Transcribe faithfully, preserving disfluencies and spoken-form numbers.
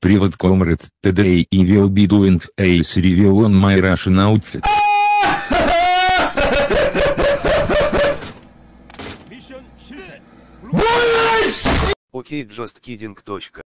Привет, comrade. Today I will be doing ace review on my Russian outfit. Окей, just kidding.